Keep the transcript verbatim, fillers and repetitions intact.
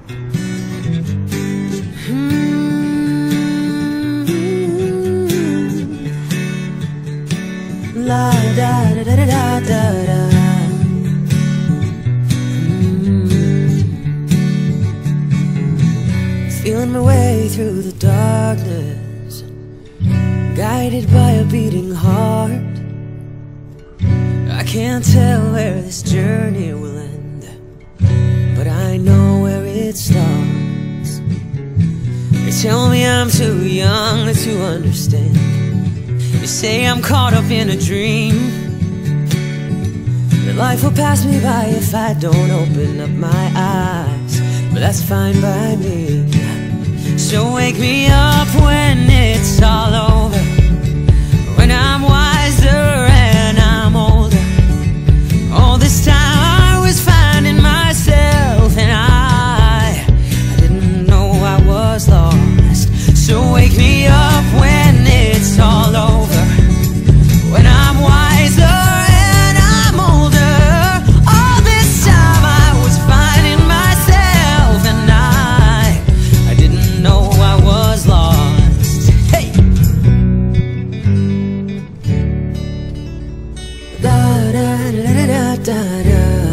La da da da da da da da. Feeling my way through the darkness, guided by a beating heart. I can't tell where this journey will end, but I know where it starts. They tell me I'm too young to understand. They say I'm caught up in a dream, that life will pass me by if I don't open up my eyes. But that's fine by me. So wake me up when it's all over, when I'm wiser and I'm older. All this time I was finding myself, and I, I didn't know I was lost. So wake me up when it's all over, when I'm wiser and I'm older. All this time I was finding myself, and I, I didn't know I was lost. Hey! Da da da da da da da.